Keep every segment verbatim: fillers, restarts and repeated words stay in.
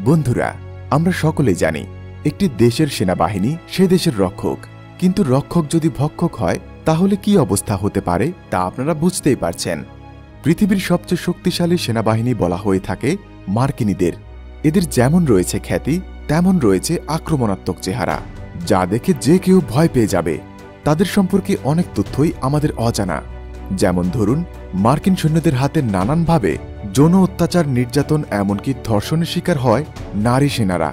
বন্ধুরা, আমরা সকলেই জানি একটি দেশের সেনাবাহিনী সে দেশের রক্ষক, কিন্তু রক্ষক যদি ভক্ষক হয় তাহলে কি অবস্থা হতে পারে তা আপনারা বুঝতেই পারছেন। পৃথিবীর সবচেয়ে শক্তিশালী সেনাবাহিনী বলা হয়ে থাকে মার্কিনীদের। এদের যেমন রয়েছে খ্যাতি, তেমন রয়েছে আক্রমণাত্মক চেহারা, যা দেখে যে কেউ ভয় পেয়ে যাবে। তাদের সম্পর্কে অনেক তথ্যই আমাদের অজানা। যেমন ধরুন, মার্কিন সৈন্যদের হাতে নানানভাবে যৌন অত্যাচার, নির্যাতন, এমনকি ধর্ষণের শিকার হয় নারী সেনারা।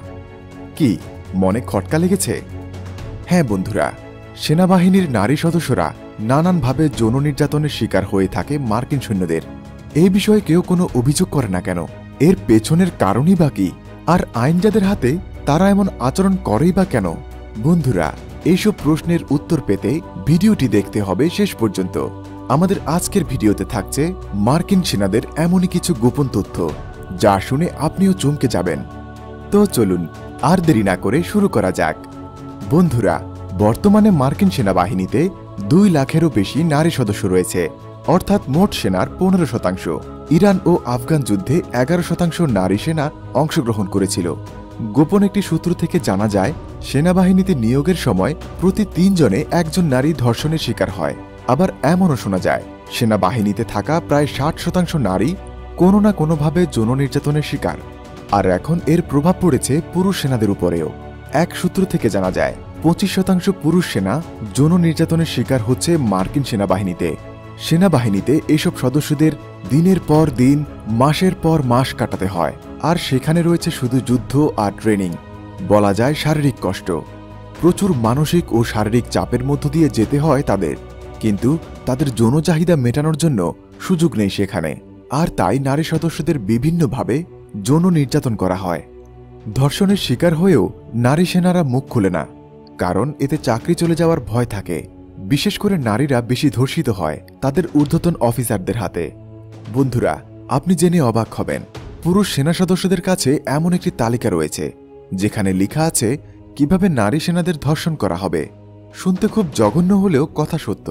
কি মনে খটকা লেগেছে? হ্যাঁ বন্ধুরা, সেনাবাহিনীর নারী সদস্যরা নানানভাবে যৌন নির্যাতনের শিকার হয়ে থাকে মার্কিন সৈন্যদের। এই বিষয়ে কেউ কোনো অভিযোগ করে না কেন? এর পেছনের কারণই বা কি? আর আইন যাদের হাতে, তারা এমন আচরণ করেই বা কেন? বন্ধুরা, এইসব প্রশ্নের উত্তর পেতে ভিডিওটি দেখতে হবে শেষ পর্যন্ত। আমাদের আজকের ভিডিওতে থাকছে মার্কিন সেনাদের এমনই কিছু গোপন তথ্য, যা শুনে আপনিও চমকে যাবেন। তো চলুন আর দেরি না করে শুরু করা যাক। বন্ধুরা, বর্তমানে মার্কিন সেনাবাহিনীতে দুই লাখেরও বেশি নারী সদস্য রয়েছে, অর্থাৎ মোট সেনার পনেরো শতাংশ। ইরান ও আফগান যুদ্ধে এগারো শতাংশ নারী সেনা অংশগ্রহণ করেছিল। গোপন একটি সূত্র থেকে জানা যায়, সেনাবাহিনীতে নিয়োগের সময় প্রতি তিনজনে একজন নারী ধর্ষণের শিকার হয়। আবার এমনও শোনা যায়, সেনাবাহিনীতে থাকা প্রায় ষাট শতাংশ নারী কোনো না কোনোভাবে যৌন নির্যাতনের শিকার। আর এখন এর প্রভাব পড়েছে পুরুষ সেনাদের উপরেও। এক সূত্র থেকে জানা যায়, পঁচিশ শতাংশ পুরুষ সেনা যৌন নির্যাতনের শিকার হচ্ছে মার্কিন সেনাবাহিনীতে। সেনাবাহিনীতে এসব সদস্যদের দিনের পর দিন, মাসের পর মাস কাটাতে হয়, আর সেখানে রয়েছে শুধু যুদ্ধ আর ট্রেনিং। বলা যায় শারীরিক কষ্ট। প্রচুর মানসিক ও শারীরিক চাপের মধ্য দিয়ে যেতে হয় তাদের, কিন্তু তাদের যৌন চাহিদা মেটানোর জন্য সুযোগ নেই সেখানে। আর তাই নারী সদস্যদের বিভিন্নভাবে যৌন নির্যাতন করা হয়। ধর্ষণের শিকার হয়েও নারী সেনারা মুখ খুলে না, কারণ এতে চাকরি চলে যাওয়ার ভয় থাকে। বিশেষ করে নারীরা বেশি ধর্ষিত হয় তাদের ঊর্ধ্বতন অফিসারদের হাতে। বন্ধুরা, আপনি জেনে অবাক হবেন, পুরুষ সেনা সদস্যদের কাছে এমন একটি তালিকা রয়েছে যেখানে লেখা আছে কিভাবে নারী সেনাদের ধর্ষণ করা হবে। শুনতে খুব জঘন্য হলেও কথা সত্য।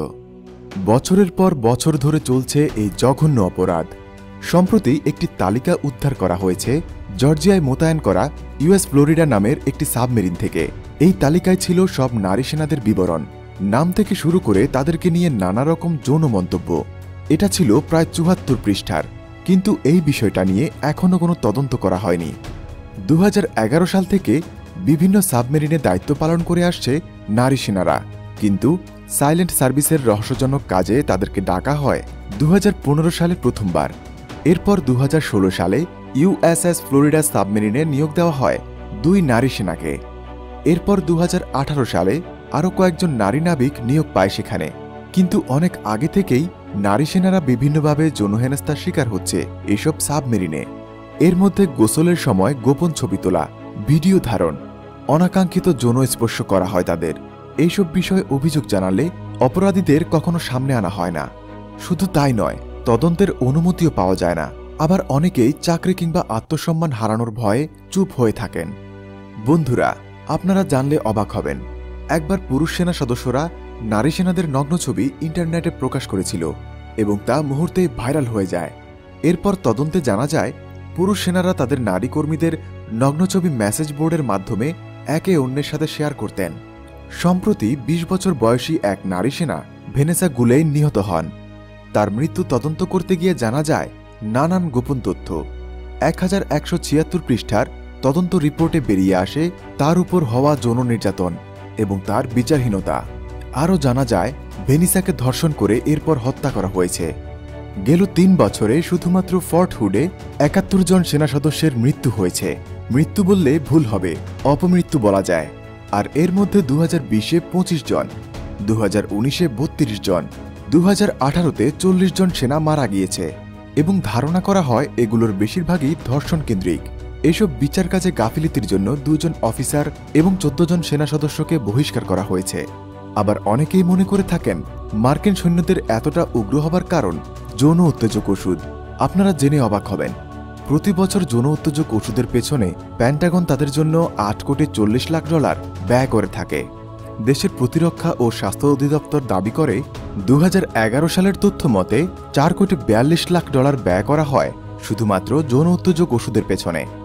বছরের পর বছর ধরে চলছে এই জঘন্য অপরাধ। সম্প্রতি একটি তালিকা উদ্ধার করা হয়েছে জর্জিয়ায় মোতায়েন করা ইউএস ফ্লোরিডা নামের একটি সাবমেরিন থেকে। এই তালিকায় ছিল সব নারী সেনাদের বিবরণ, নাম থেকে শুরু করে তাদেরকে নিয়ে নানা রকম যৌন মন্তব্য। এটা ছিল প্রায় চুয়াত্তর পৃষ্ঠার, কিন্তু এই বিষয়টা নিয়ে এখনও কোনো তদন্ত করা হয়নি। দু হাজার এগারো সাল থেকে বিভিন্ন সাবমেরিনে দায়িত্ব পালন করে আসছে নারী সেনারা, কিন্তু সাইলেন্ট সার্ভিসের রহস্যজনক কাজে তাদেরকে ডাকা হয় দু হাজার পনেরো সালে প্রথমবার। এরপর দু হাজার ষোলো সালে ইউএসএস ফ্লোরিডা সাবমেরিনে নিয়োগ দেওয়া হয় দুই নারী সেনাকে। এরপর দু হাজার আঠারো সালে আরও কয়েকজন নারী নাবিক নিয়োগ পায় সেখানে। কিন্তু অনেক আগে থেকেই নারী সেনারা বিভিন্নভাবে যৌন হেনস্থার শিকার হচ্ছে এসব সাবমেরিনে। এর মধ্যে গোসলের সময় গোপন ছবি তোলা, ভিডিও ধারণ, অনাকাঙ্ক্ষিত যৌন স্পর্শ করা হয় তাদের। এইসব বিষয়ে অভিযোগ জানালে অপরাধীদের কখনো সামনে আনা হয় না। শুধু তাই নয়, তদন্তের অনুমতিও পাওয়া যায় না। আবার অনেকেই চাকরি কিংবা আত্মসম্মান হারানোর ভয়ে চুপ হয়ে থাকেন। বন্ধুরা, আপনারা জানলে অবাক হবেন, একবার পুরুষ সেনা সদস্যরা নারী সেনাদের নগ্ন ছবি ইন্টারনেটে প্রকাশ করেছিল এবং তা মুহূর্তে ভাইরাল হয়ে যায়। এরপর তদন্তে জানা যায়, পুরুষ সেনারা তাদের নারী কর্মীদের নগ্ন ছবি মেসেজ বোর্ডের মাধ্যমে একে অন্যের সাথে শেয়ার করতেন। সম্প্রতি বিশ বছর বয়সী এক নারী সেনা ভেনেসা গুলেইন নিহত হন। তার মৃত্যু তদন্ত করতে গিয়ে জানা যায় নানান গোপন তথ্য। এক হাজার একশো ছিয়াত্তর পৃষ্ঠার তদন্ত রিপোর্টে বেরিয়ে আসে তার উপর হওয়া যৌন নির্যাতন এবং তার বিচারহীনতা। আরও জানা যায়, ভেনিসাকে ধর্ষণ করে এরপর হত্যা করা হয়েছে। গেল তিন বছরে শুধুমাত্র ফর্ট হুডে একাত্তর জন সেনা সদস্যের মৃত্যু হয়েছে। মৃত্যু বললে ভুল হবে, অপমৃত্যু বলা যায়। আর এর মধ্যে দু হাজার বিশে পঁচিশ জন, দু হাজার উনিশে বত্রিশ জন, দু হাজার আঠারোতে চল্লিশ জন সেনা মারা গিয়েছে এবং ধারণা করা হয় এগুলোর বেশিরভাগই ধর্ষণ কেন্দ্রিক। এসব বিচার কাজে গাফিলতির জন্য দুজন অফিসার এবং চোদ্দ জন সেনা সদস্যকে বহিষ্কার করা হয়েছে। আবার অনেকেই মনে করে থাকেন মার্কিন সৈন্যদের এতটা উগ্র হবার কারণ যৌন উত্তেজক ওষুধ। আপনারা জেনে অবাক হবেন, প্রতি বছর যৌন উত্তেজক ওষুধের পেছনে প্যান্টাগন তাদের জন্য আট কোটি চল্লিশ লাখ ডলার ব্যয় করে থাকে। দেশের প্রতিরক্ষা ও স্বাস্থ্য অধিদপ্তর দাবি করে, দু হাজার এগারো সালের তথ্য মতে চার কোটি বিয়াল্লিশ লাখ ডলার ব্যয় করা হয় শুধুমাত্র যৌন উত্তেজক ওষুধের পেছনে।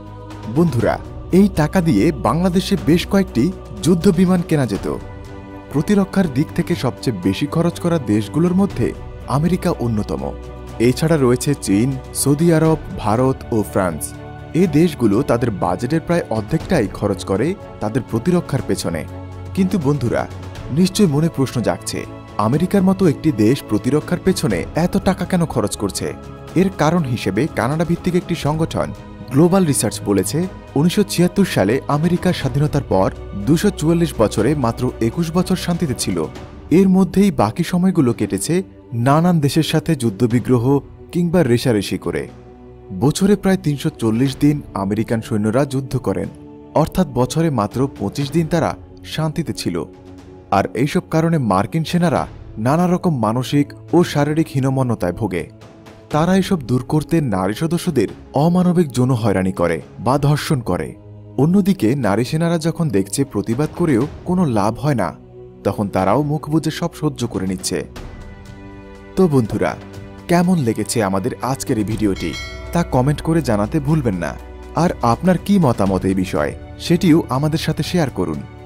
বন্ধুরা, এই টাকা দিয়ে বাংলাদেশে বেশ কয়েকটি যুদ্ধ বিমান কেনা যেত। প্রতিরক্ষার দিক থেকে সবচেয়ে বেশি খরচ করা দেশগুলোর মধ্যে আমেরিকা অন্যতম। এছাড়া রয়েছে চীন, সৌদি আরব, ভারত ও ফ্রান্স। এই দেশগুলো তাদের বাজেটের প্রায় অর্ধেকটাই খরচ করে তাদের প্রতিরক্ষার পেছনে। কিন্তু বন্ধুরা, নিশ্চয় মনে প্রশ্ন জাগছে, আমেরিকার মতো একটি দেশ প্রতিরক্ষার পেছনে এত টাকা কেন খরচ করছে? এর কারণ হিসেবে কানাডা ভিত্তিক একটি সংগঠন গ্লোবাল রিসার্চ বলেছে, উনিশশো ছিয়াত্তর সালে আমেরিকার স্বাধীনতার পর দুশো চুয়াল্লিশ বছরে মাত্র একুশ বছর শান্তিতে ছিল। এর মধ্যেই বাকি সময়গুলো কেটেছে নানান দেশের সাথে যুদ্ধবিগ্রহ কিংবা রেষারেষি করে। বছরে প্রায় তিনশো চল্লিশ দিন আমেরিকান সৈন্যরা যুদ্ধ করেন, অর্থাৎ বছরে মাত্র পঁচিশ দিন তারা শান্তিতে ছিল। আর এইসব কারণে মার্কিন সেনারা নানা রকম মানসিক ও শারীরিক হীনমন্যতায় ভোগে। তারা এসব দূর করতে নারী সদস্যদের অমানবিক যৌন হয়রানি করে বা ধর্ষণ করে। অন্যদিকে নারী সেনারা যখন দেখছে প্রতিবাদ করেও কোনো লাভ হয় না, তখন তারাও মুখ বুজে সব সহ্য করে নিচ্ছে। তো বন্ধুরা, কেমন লেগেছে আমাদের আজকের এই ভিডিওটি তা কমেন্ট করে জানাতে ভুলবেন না। আর আপনার কি মতামত এই বিষয়ে সেটিও আমাদের সাথে শেয়ার করুন।